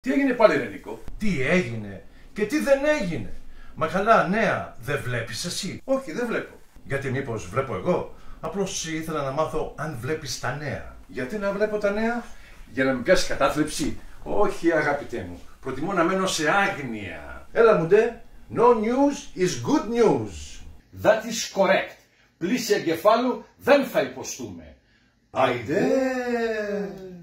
Τι έγινε πάλι, ρε Νίκο? Τι έγινε και τι δεν έγινε? Μα καλά, νέα δεν βλέπεις εσύ? Όχι, δεν βλέπω. Γιατί μήπως βλέπω εγώ? Απλώς ήθελα να μάθω αν βλέπεις τα νέα. Γιατί να βλέπω τα νέα? Για να μην πιάσει κατάθλιψη? Όχι, αγαπητέ μου. Προτιμώ να μένω σε άγνοια. Έλα μου ντε, no news is good news. That is correct. Πλήση εγκεφάλου δεν θα υποστούμε. Αϊντε.